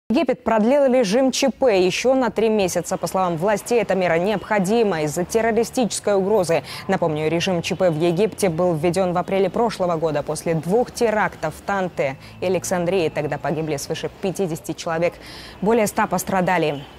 Египет продлил режим ЧП еще на 3 месяца. По словам властей, эта мера необходима из-за террористической угрозы. Напомню, режим ЧП в Египте был введен в апреле прошлого года после 2 терактов в Танте и Александрии. Тогда погибли свыше 50 человек, более 100 пострадали.